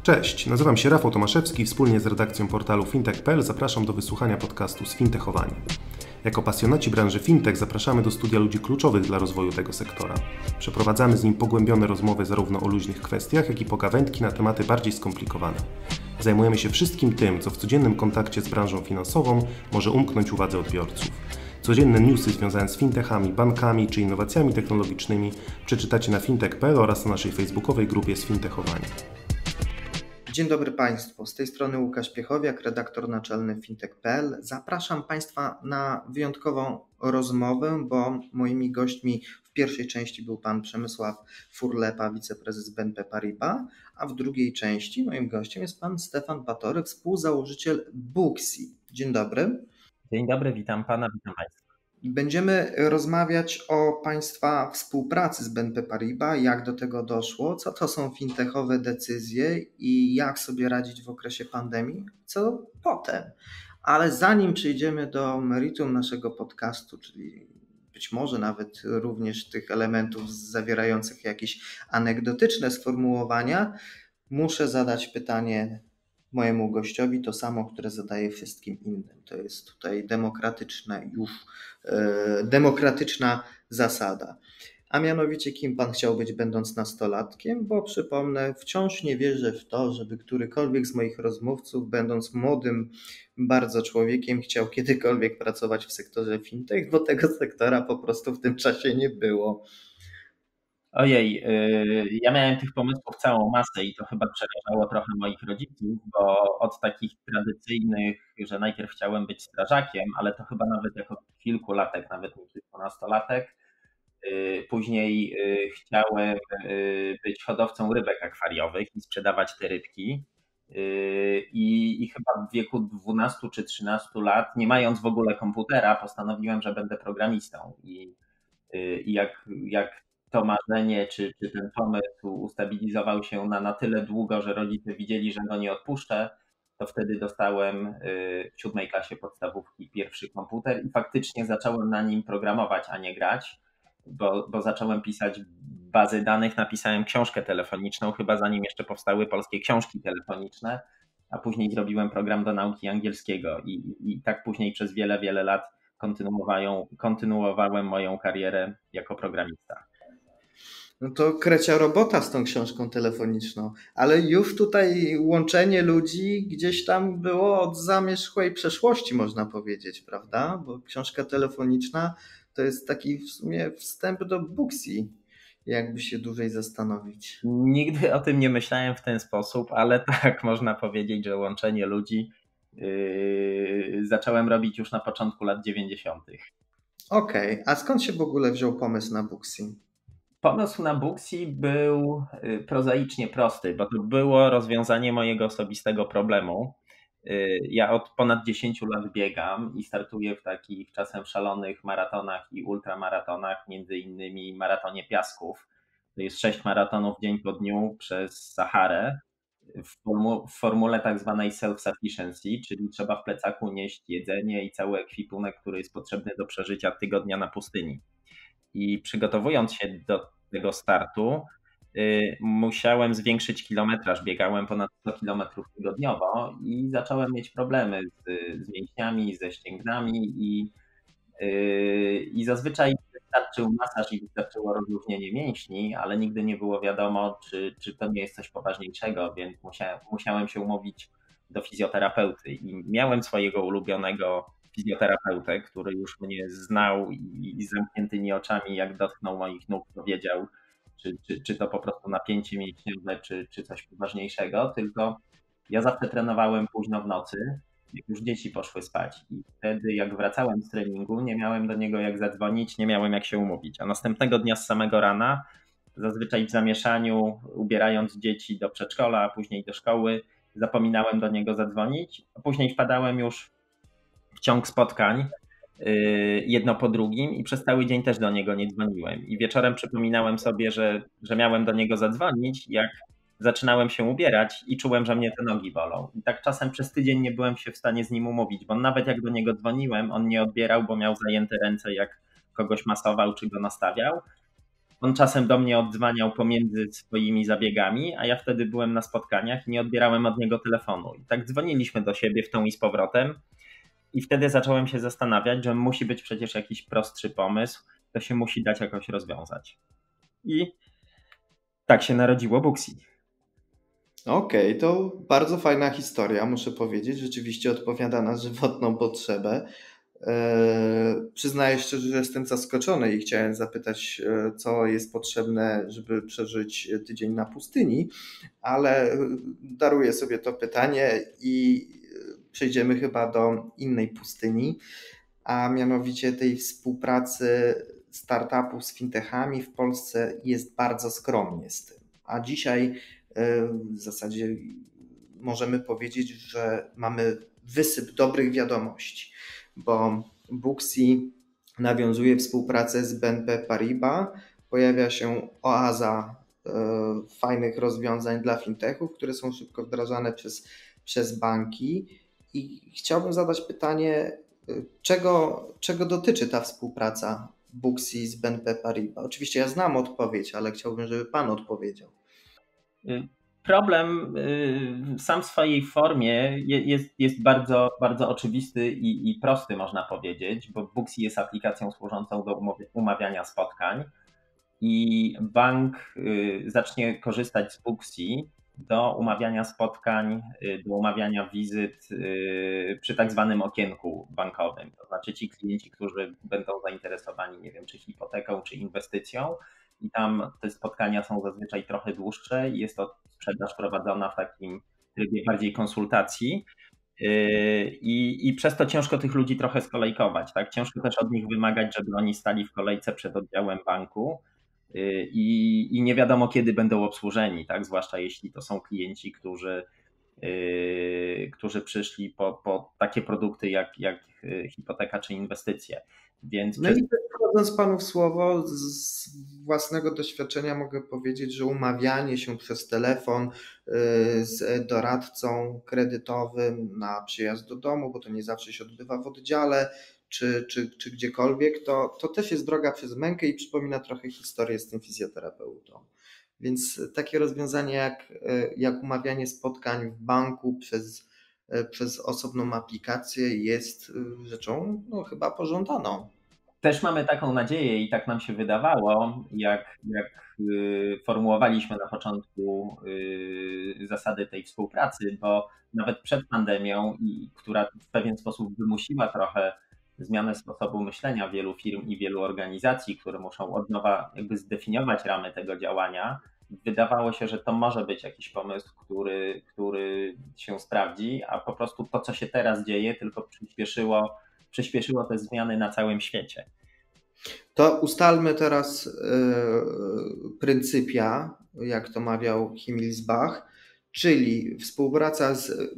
Cześć, nazywam się Rafał Tomaszewski i wspólnie z redakcją portalu fintech.pl zapraszam do wysłuchania podcastu Sfintechowani. Jako pasjonaci branży fintech zapraszamy do studia ludzi kluczowych dla rozwoju tego sektora. Przeprowadzamy z nim pogłębione rozmowy zarówno o luźnych kwestiach, jak i pogawędki na tematy bardziej skomplikowane. Zajmujemy się wszystkim tym, co w codziennym kontakcie z branżą finansową może umknąć uwadze odbiorców. Codzienne newsy związane z fintechami, bankami czy innowacjami technologicznymi przeczytacie na fintech.pl oraz na naszej facebookowej grupie Sfintechowani. Dzień dobry Państwu, z tej strony Łukasz Piechowiak, redaktor naczelny fintech.pl. Zapraszam Państwa na wyjątkową rozmowę, bo moimi gośćmi w pierwszej części był Pan Przemysław Furlepa, wiceprezes BNP Paribas, a w drugiej części moim gościem jest Pan Stefan Batory, współzałożyciel Booksy. Dzień dobry. Dzień dobry, witam Pana, witam Państwa. Będziemy rozmawiać o Państwa współpracy z BNP Paribas, jak do tego doszło, co to są fintechowe decyzje i jak sobie radzić w okresie pandemii, co potem. Ale zanim przejdziemy do meritum naszego podcastu, czyli być może nawet również tych elementów zawierających jakieś anegdotyczne sformułowania, muszę zadać pytanie mojemu gościowi, to samo, które zadaję wszystkim innym. To jest tutaj demokratyczna zasada. A mianowicie, kim Pan chciał być, będąc nastolatkiem? Bo przypomnę, wciąż nie wierzę w to, żeby którykolwiek z moich rozmówców, będąc młodym bardzo człowiekiem, chciał kiedykolwiek pracować w sektorze fintech, bo tego sektora po prostu w tym czasie nie było. Ojej, ja miałem tych pomysłów całą masę i to chyba przerażało trochę moich rodziców, bo od takich tradycyjnych, że najpierw chciałem być strażakiem, ale to chyba nawet jako kilkulatek, nawet nie kilkunastolatek. Później chciałem być hodowcą rybek akwariowych i sprzedawać te rybki. I chyba w wieku 12 czy 13 lat, nie mając w ogóle komputera, postanowiłem, że będę programistą. I jak to marzenie, czy ten pomysł ustabilizował się na tyle długo, że rodzice widzieli, że go nie odpuszczę, to wtedy dostałem w 7 klasie podstawówki pierwszy komputer i faktycznie zacząłem na nim programować, a nie grać, bo zacząłem pisać bazy danych, napisałem książkę telefoniczną, chyba zanim jeszcze powstały polskie książki telefoniczne, a później zrobiłem program do nauki angielskiego i tak później przez wiele, wiele lat kontynuowałem moją karierę jako programista. No to krecia robota z tą książką telefoniczną, ale już tutaj łączenie ludzi gdzieś tam było od zamierzchłej przeszłości, można powiedzieć, prawda? Bo książka telefoniczna to jest taki w sumie wstęp do Booksy, jakby się dłużej zastanowić. Nigdy o tym nie myślałem w ten sposób, ale tak można powiedzieć, że łączenie ludzi zacząłem robić już na początku lat 90. Okej, a skąd się w ogóle wziął pomysł na Booksy? Pomysł na Booksy był prozaicznie prosty, bo to było rozwiązanie mojego osobistego problemu. Ja od ponad 10 lat biegam i startuję w takich czasem szalonych maratonach i ultramaratonach, między innymi maratonie piasków. To jest 6 maratonów dzień po dniu przez Saharę w formule tak zwanej self-sufficiency, czyli trzeba w plecaku nieść jedzenie i cały ekwipunek, który jest potrzebny do przeżycia tygodnia na pustyni. I przygotowując się do tego startu, musiałem zwiększyć kilometraż. Biegałem ponad 100 kilometrów tygodniowo i zacząłem mieć problemy z mięśniami, ze ścięgnami i zazwyczaj wystarczył masaż i wystarczyło rozluźnienie mięśni, ale nigdy nie było wiadomo, czy to nie jest coś poważniejszego, więc musiałem się umówić do fizjoterapeuty i miałem swojego ulubionego fizjoterapeutę, który już mnie znał i z zamkniętymi oczami, jak dotknął moich nóg, to wiedział, czy to po prostu napięcie mięśniowe, czy coś poważniejszego, tylko ja zawsze trenowałem późno w nocy, jak już dzieci poszły spać i wtedy jak wracałem z treningu, nie miałem do niego jak zadzwonić, nie miałem jak się umówić, a następnego dnia z samego rana, zazwyczaj w zamieszaniu, ubierając dzieci do przedszkola, a później do szkoły, zapominałem do niego zadzwonić, a później wpadałem już w ciąg spotkań jedno po drugim i przez cały dzień też do niego nie dzwoniłem. I wieczorem przypominałem sobie, że miałem do niego zadzwonić, jak zaczynałem się ubierać i czułem, że mnie te nogi bolą. I tak czasem przez tydzień nie byłem się w stanie z nim umówić, bo nawet jak do niego dzwoniłem, on nie odbierał, bo miał zajęte ręce, jak kogoś masował czy go nastawiał. On czasem do mnie oddzwaniał pomiędzy swoimi zabiegami, a ja wtedy byłem na spotkaniach i nie odbierałem od niego telefonu. I tak dzwoniliśmy do siebie w tą i z powrotem. I wtedy zacząłem się zastanawiać, że musi być przecież jakiś prostszy pomysł, to się musi dać jakoś rozwiązać. I tak się narodziło Booksy. Okej, to bardzo fajna historia, muszę powiedzieć. Rzeczywiście odpowiada na żywotną potrzebę. Przyznaję szczerze, że jestem zaskoczony i chciałem zapytać, co jest potrzebne, żeby przeżyć tydzień na pustyni, ale daruję sobie to pytanie i przejdziemy chyba do innej pustyni, a mianowicie tej współpracy startupów z fintechami w Polsce jest bardzo skromnie z tym. A dzisiaj w zasadzie możemy powiedzieć, że mamy wysyp dobrych wiadomości, bo Booksy nawiązuje współpracę z BNP Paribas, pojawia się oaza fajnych rozwiązań dla fintechów, które są szybko wdrażane przez banki i chciałbym zadać pytanie, czego dotyczy ta współpraca Booksy z BNP Paribas? Oczywiście ja znam odpowiedź, ale chciałbym, żeby Pan odpowiedział. Problem sam w swojej formie jest bardzo, bardzo oczywisty i prosty, można powiedzieć, bo Booksy jest aplikacją służącą do umawiania spotkań i bank zacznie korzystać z Booksy do umawiania spotkań, do umawiania wizyt przy tak zwanym okienku bankowym. To znaczy ci klienci, którzy będą zainteresowani, nie wiem, czy hipoteką, czy inwestycją, i tam te spotkania są zazwyczaj trochę dłuższe i jest to sprzedaż prowadzona w takim trybie bardziej konsultacji i przez to ciężko tych ludzi trochę skolejkować, tak? Ciężko też od nich wymagać, żeby oni stali w kolejce przed oddziałem banku i nie wiadomo kiedy będą obsłużeni, tak? Zwłaszcza jeśli to są klienci, którzy przyszli po takie produkty jak hipoteka czy inwestycje. Więc No i wchodząc Panu w słowo, z własnego doświadczenia mogę powiedzieć, że umawianie się przez telefon z doradcą kredytowym na przyjazd do domu, bo to nie zawsze się odbywa w oddziale czy gdziekolwiek, to też jest droga przez mękę i przypomina trochę historię z tym fizjoterapeutą. Więc takie rozwiązanie jak umawianie spotkań w banku przez osobną aplikację jest rzeczą chyba pożądaną. Też mamy taką nadzieję i tak nam się wydawało, jak formułowaliśmy na początku zasady tej współpracy, bo nawet przed pandemią, która w pewien sposób wymusiła trochę zmianę sposobu myślenia wielu firm i wielu organizacji, które muszą od nowa jakby zdefiniować ramy tego działania, wydawało się, że to może być jakiś pomysł, który się sprawdzi, a po prostu to, co się teraz dzieje, tylko przyspieszyło te zmiany na całym świecie. To ustalmy teraz pryncypia, jak to mawiał Himmelsbach, czyli współpraca z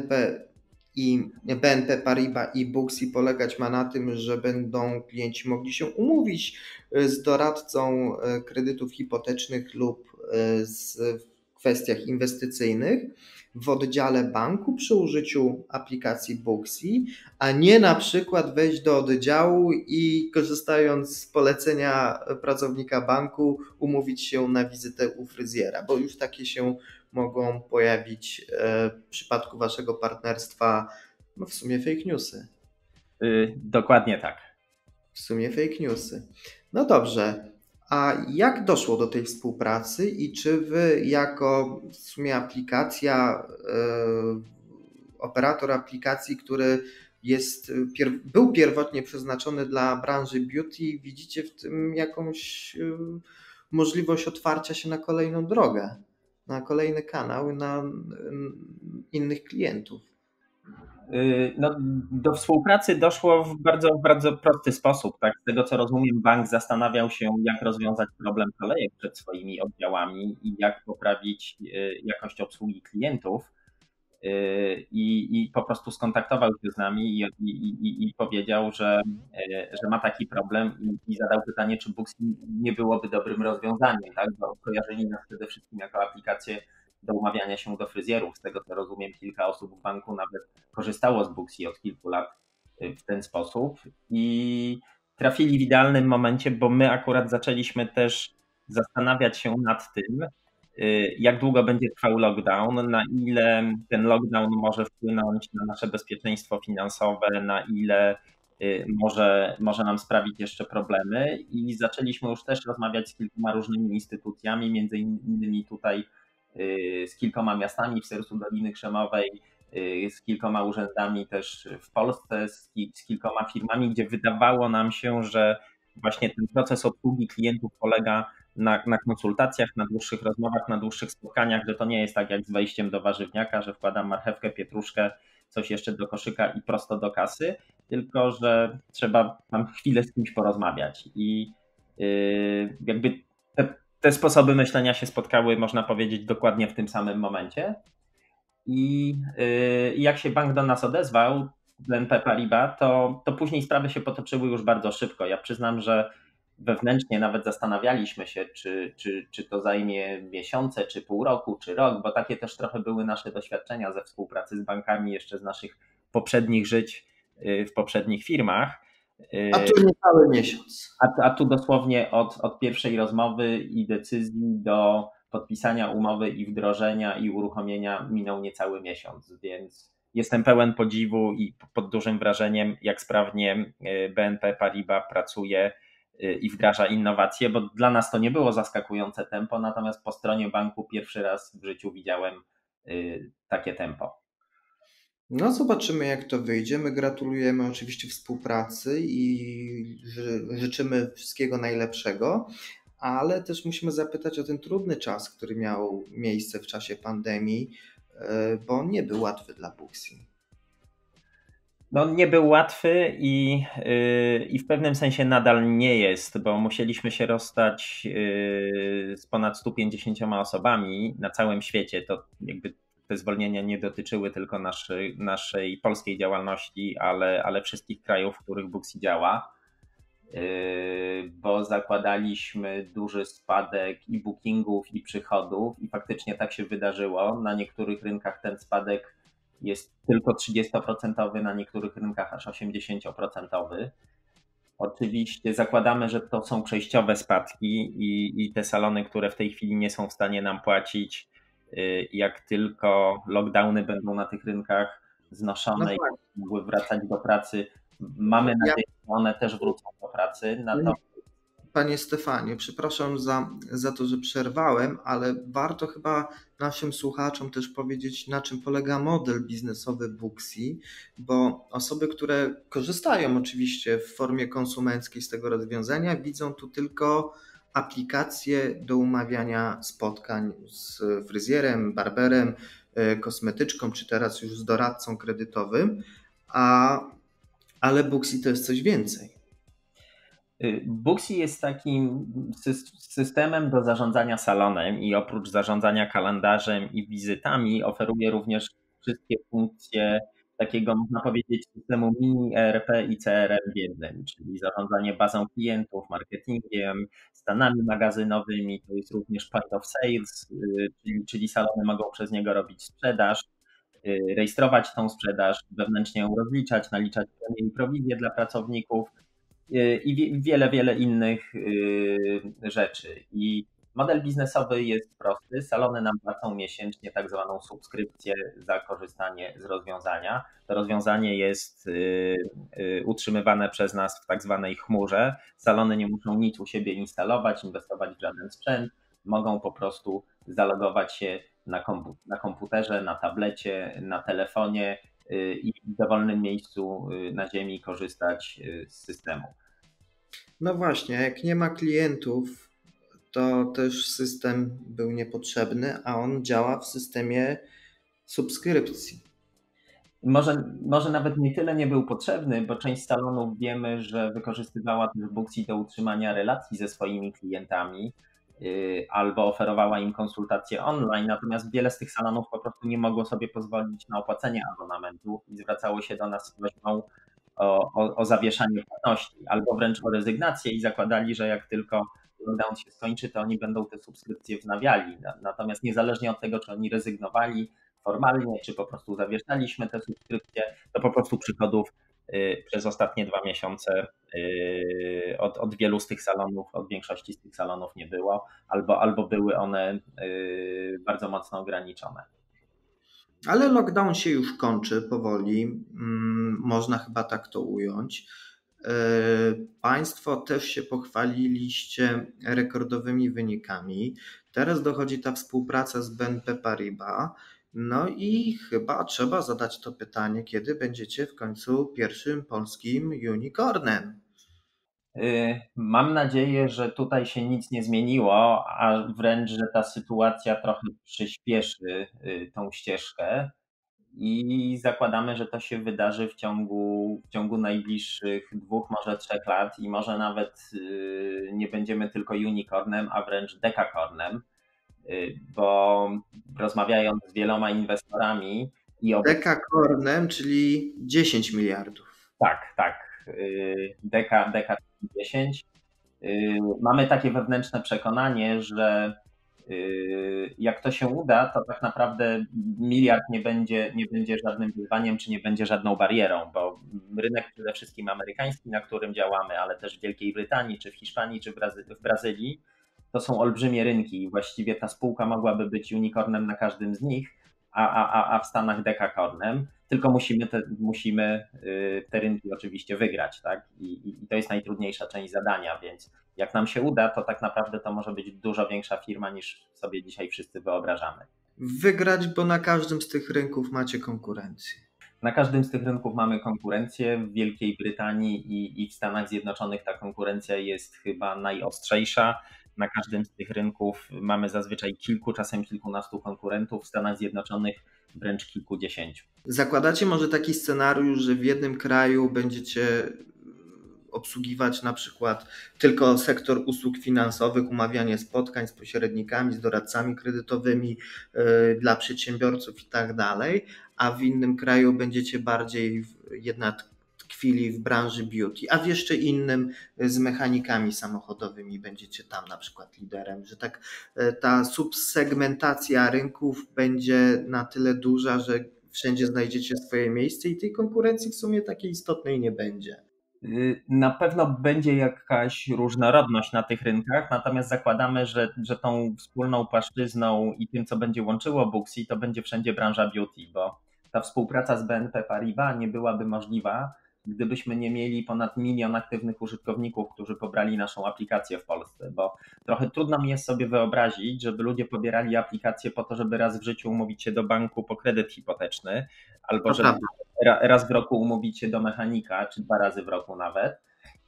BNP Paribas i Booksy polegać ma na tym, że będą klienci mogli się umówić z doradcą kredytów hipotecznych lub w kwestiach inwestycyjnych w oddziale banku przy użyciu aplikacji Booksy, a nie na przykład wejść do oddziału i korzystając z polecenia pracownika banku umówić się na wizytę u fryzjera, bo już takie się mogą pojawić w przypadku waszego partnerstwa, w sumie fake newsy. Dokładnie tak. W sumie fake newsy. No dobrze, a jak doszło do tej współpracy i czy wy jako w sumie aplikacja, operator aplikacji, który był pierwotnie przeznaczony dla branży beauty, widzicie w tym jakąś możliwość otwarcia się na kolejną drogę, na kolejny kanał, na innych klientów? No, do współpracy doszło w bardzo, bardzo prosty sposób. Tak? Z tego co rozumiem, bank zastanawiał się, jak rozwiązać problem kolejek przed swoimi oddziałami i jak poprawić jakość obsługi klientów. I po prostu skontaktował się z nami i powiedział, że ma taki problem i zadał pytanie, czy Booksy nie byłoby dobrym rozwiązaniem, tak? Bo kojarzyli nas przede wszystkim jako aplikację do umawiania się do fryzjerów. Z tego co rozumiem, kilka osób w banku nawet korzystało z Booksy od kilku lat w ten sposób i trafili w idealnym momencie, bo my akurat zaczęliśmy też zastanawiać się nad tym, jak długo będzie trwał lockdown, na ile ten lockdown może wpłynąć na nasze bezpieczeństwo finansowe, na ile może nam sprawić jeszcze problemy. I zaczęliśmy już też rozmawiać z kilkoma różnymi instytucjami, między innymi tutaj z kilkoma miastami w sercu Doliny Krzemowej, z kilkoma urzędami też w Polsce, z kilkoma firmami, gdzie wydawało nam się, że właśnie ten proces obsługi klientów polega na konsultacjach, na dłuższych rozmowach, na dłuższych spotkaniach, że to nie jest tak jak z wejściem do warzywniaka, że wkładam marchewkę, pietruszkę, coś jeszcze do koszyka i prosto do kasy, tylko że trzeba tam chwilę z kimś porozmawiać. I jakby te sposoby myślenia się spotkały, można powiedzieć, dokładnie w tym samym momencie. I jak się bank do nas odezwał, BNP Paribas, to później sprawy się potoczyły już bardzo szybko. Ja przyznam, że wewnętrznie nawet zastanawialiśmy się, czy to zajmie miesiące, czy pół roku, czy rok, bo takie też trochę były nasze doświadczenia ze współpracy z bankami jeszcze z naszych poprzednich żyć w poprzednich firmach. A tu niecały miesiąc. A tu dosłownie od pierwszej rozmowy i decyzji do podpisania umowy i wdrożenia i uruchomienia minął niecały miesiąc, więc jestem pełen podziwu i pod dużym wrażeniem, jak sprawnie BNP Paribas pracuje i wdraża innowacje, bo dla nas to nie było zaskakujące tempo, natomiast po stronie banku pierwszy raz w życiu widziałem takie tempo. No zobaczymy, jak to wyjdzie. My gratulujemy oczywiście współpracy i życzymy wszystkiego najlepszego, ale też musimy zapytać o ten trudny czas, który miał miejsce w czasie pandemii, bo on nie był łatwy dla Booksy. No, nie był łatwy i w pewnym sensie nadal nie jest, bo musieliśmy się rozstać z ponad 150 osobami na całym świecie. To jakby te zwolnienia nie dotyczyły tylko naszej polskiej działalności, ale wszystkich krajów, w których Booksy działa, bo zakładaliśmy duży spadek i bookingów, i przychodów i faktycznie tak się wydarzyło. Na niektórych rynkach ten spadek jest tylko 30%, na niektórych rynkach aż 80%. Oczywiście zakładamy, że to są przejściowe spadki i te salony, które w tej chwili nie są w stanie nam płacić, jak tylko lockdowny będą na tych rynkach znoszone i mogły wracać do pracy, mamy nadzieję, że one też wrócą do pracy. Panie Stefanie, przepraszam za to, że przerwałem, ale warto chyba naszym słuchaczom też powiedzieć, na czym polega model biznesowy Booksy, bo osoby, które korzystają oczywiście w formie konsumenckiej z tego rozwiązania, widzą tu tylko aplikację do umawiania spotkań z fryzjerem, barberem, kosmetyczką, czy teraz już z doradcą kredytowym, ale Booksy to jest coś więcej. Booksy jest takim systemem do zarządzania salonem i oprócz zarządzania kalendarzem i wizytami oferuje również wszystkie funkcje takiego, można powiedzieć, systemu mini ERP i CRM w jednym, czyli zarządzanie bazą klientów, marketingiem, stanami magazynowymi, to jest również point of sales, czyli salony mogą przez niego robić sprzedaż, rejestrować tą sprzedaż, wewnętrznie ją rozliczać, naliczać premie i prowizje dla pracowników, i wiele innych rzeczy. I model biznesowy jest prosty. Salony nam płacą miesięcznie tak zwaną subskrypcję za korzystanie z rozwiązania. To rozwiązanie jest utrzymywane przez nas w tak zwanej chmurze. Salony nie muszą nic u siebie instalować, inwestować w żaden sprzęt. Mogą po prostu zalogować się na komputerze, na tablecie, na telefonie i w dowolnym miejscu na ziemi korzystać z systemu. No właśnie, jak nie ma klientów, to też system był niepotrzebny, a on działa w systemie subskrypcji. Może nawet nie tyle nie był potrzebny, bo część salonów wiemy, że wykorzystywała też Booksy do utrzymania relacji ze swoimi klientami albo oferowała im konsultacje online, natomiast wiele z tych salonów po prostu nie mogło sobie pozwolić na opłacenie abonamentu i zwracało się do nas z prośbą o zawieszanie płatności albo wręcz o rezygnację i zakładali, że jak tylko lockdown się skończy, to oni będą te subskrypcje wznawiali. Natomiast niezależnie od tego, czy oni rezygnowali formalnie, czy po prostu zawieszaliśmy te subskrypcje, to po prostu przychodów przez ostatnie 2 miesiące od wielu z tych salonów, od większości z tych salonów nie było, albo były one bardzo mocno ograniczone. Ale lockdown się już kończy powoli, można chyba tak to ująć. Państwo też się pochwaliliście rekordowymi wynikami. Teraz dochodzi ta współpraca z BNP Paribas. No i chyba trzeba zadać to pytanie, kiedy będziecie w końcu pierwszym polskim unicornem. Mam nadzieję, że tutaj się nic nie zmieniło, a wręcz, że ta sytuacja trochę przyspieszy tą ścieżkę i zakładamy, że to się wydarzy w ciągu najbliższych 2, może 3 lat i może nawet nie będziemy tylko unicornem, a wręcz dekakornem, bo rozmawiając z wieloma inwestorami Dekakornem, czyli 10 miliardów. Tak. Deka 10. Mamy takie wewnętrzne przekonanie, że jak to się uda, to tak naprawdę miliard nie będzie żadnym wyzwaniem, czy nie będzie żadną barierą, bo rynek przede wszystkim amerykański, na którym działamy, ale też w Wielkiej Brytanii, czy w Hiszpanii, czy w Brazylii, to są olbrzymie rynki i właściwie ta spółka mogłaby być unicornem na każdym z nich, a w Stanach dekakornem, tylko musimy te rynki oczywiście wygrać, tak? I to jest najtrudniejsza część zadania, więc jak nam się uda, to tak naprawdę to może być dużo większa firma niż sobie dzisiaj wszyscy wyobrażamy. Wygrać, bo na każdym z tych rynków macie konkurencję. Na każdym z tych rynków mamy konkurencję. W Wielkiej Brytanii i w Stanach Zjednoczonych ta konkurencja jest chyba najostrzejsza. Na każdym z tych rynków mamy zazwyczaj kilku, czasem kilkunastu konkurentów, w Stanach Zjednoczonych wręcz kilkudziesięciu. Zakładacie może taki scenariusz, że w jednym kraju będziecie obsługiwać na przykład tylko sektor usług finansowych, umawianie spotkań z pośrednikami, z doradcami kredytowymi dla przedsiębiorców i tak dalej, a w innym kraju będziecie bardziej jednak tkwili w branży beauty, a w jeszcze innym z mechanikami samochodowymi będziecie tam na przykład liderem, że tak ta subsegmentacja rynków będzie na tyle duża, że wszędzie znajdziecie swoje miejsce i tej konkurencji w sumie takiej istotnej nie będzie. Na pewno będzie jakaś różnorodność na tych rynkach, natomiast zakładamy, że tą wspólną płaszczyzną i tym, co będzie łączyło Booksy, to będzie wszędzie branża beauty, bo ta współpraca z BNP Paribas nie byłaby możliwa, gdybyśmy nie mieli ponad 1 milion aktywnych użytkowników, którzy pobrali naszą aplikację w Polsce, bo trochę trudno mi jest sobie wyobrazić, żeby ludzie pobierali aplikację po to, żeby raz w życiu umówić się do banku po kredyt hipoteczny, albo żeby raz w roku umówić się do mechanika, czy 2 razy w roku nawet.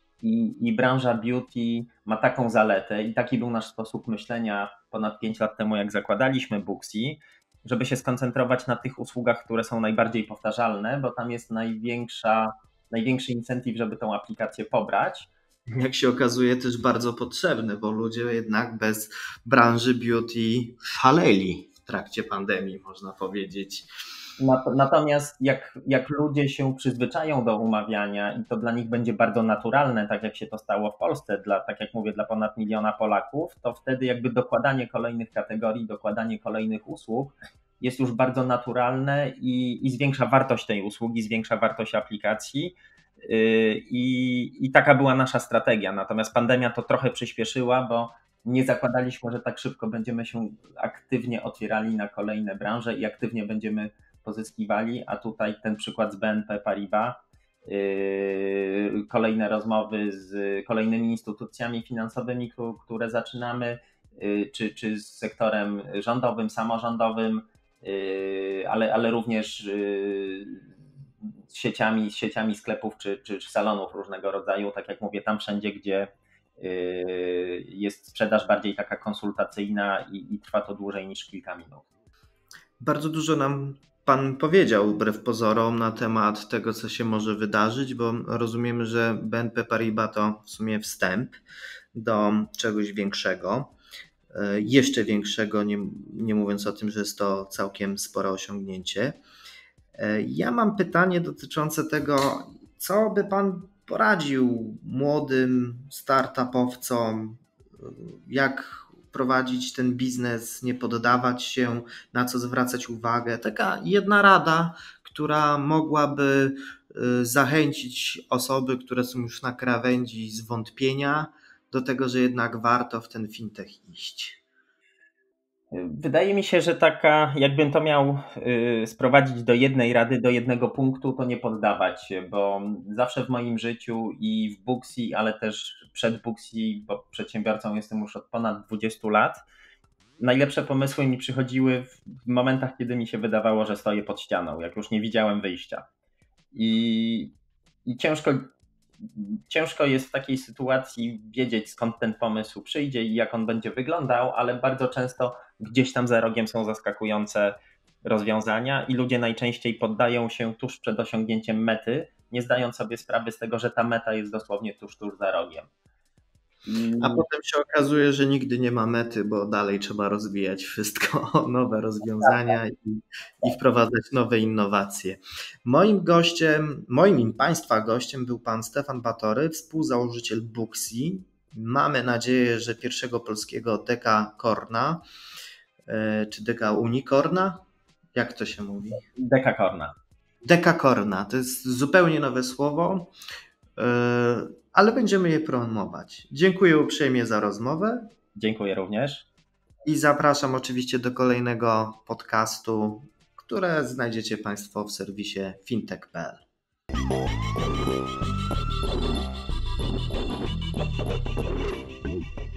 I branża beauty ma taką zaletę i taki był nasz sposób myślenia ponad 5 lat temu, jak zakładaliśmy Booksy, żeby się skoncentrować na tych usługach, które są najbardziej powtarzalne, bo tam jest największy incentyw, żeby tą aplikację pobrać. Jak się okazuje, też bardzo potrzebny, bo ludzie jednak bez branży beauty szaleli w trakcie pandemii, można powiedzieć. Natomiast jak ludzie się przyzwyczają do umawiania i to dla nich będzie bardzo naturalne, tak jak się to stało w Polsce, tak jak mówię, dla ponad 1 miliona Polaków, to wtedy jakby dokładanie kolejnych kategorii, dokładanie kolejnych usług jest już bardzo naturalne i zwiększa wartość tej usługi, zwiększa wartość aplikacji i taka była nasza strategia. Natomiast pandemia to trochę przyspieszyła, bo nie zakładaliśmy, że tak szybko będziemy się aktywnie otwierali na kolejne branże i aktywnie będziemy pozyskiwali, a tutaj ten przykład z BNP Paribas, kolejne rozmowy z kolejnymi instytucjami finansowymi, które zaczynamy, czy z sektorem rządowym, samorządowym, ale również sieciami sklepów czy salonów różnego rodzaju, tak jak mówię, tam wszędzie, gdzie jest sprzedaż bardziej taka konsultacyjna i trwa to dłużej niż kilka minut. Bardzo dużo nam Pan powiedział wbrew pozorom na temat tego, co się może wydarzyć, bo rozumiemy, że BNP Paribas to w sumie wstęp do czegoś większego, jeszcze większego, nie mówiąc o tym, że jest to całkiem spore osiągnięcie. Ja mam pytanie dotyczące tego, co by Pan poradził młodym startupowcom, jak prowadzić ten biznes, nie poddawać się, na co zwracać uwagę. Taka jedna rada, która mogłaby zachęcić osoby, które są już na krawędzi zwątpienia, do tego, że jednak warto w ten fintech iść? Wydaje mi się, że jakbym to miał sprowadzić do jednej rady, do jednego punktu, to nie poddawać się, bo zawsze w moim życiu i w Booksy, ale też przed Booksy, bo przedsiębiorcą jestem już od ponad 20 lat, najlepsze pomysły mi przychodziły w momentach, kiedy mi się wydawało, że stoję pod ścianą, jak już nie widziałem wyjścia. I ciężko jest w takiej sytuacji wiedzieć, skąd ten pomysł przyjdzie i jak on będzie wyglądał, ale bardzo często gdzieś tam za rogiem są zaskakujące rozwiązania i ludzie najczęściej poddają się tuż przed osiągnięciem mety, nie zdając sobie sprawy z tego, że ta meta jest dosłownie tuż za rogiem. A potem się okazuje, że nigdy nie ma mety, bo dalej trzeba rozwijać wszystko, nowe rozwiązania i wprowadzać nowe innowacje. Moim i Państwa gościem był pan Stefan Batory, współzałożyciel Booksy. Mamy nadzieję, że pierwszego polskiego dekakorna, czy dekaunikorna? Jak to się mówi? Dekakorna. Dekakorna, to jest zupełnie nowe słowo, ale będziemy je promować. Dziękuję uprzejmie za rozmowę. Dziękuję również. I zapraszam oczywiście do kolejnego podcastu, które znajdziecie Państwo w serwisie fintech.pl.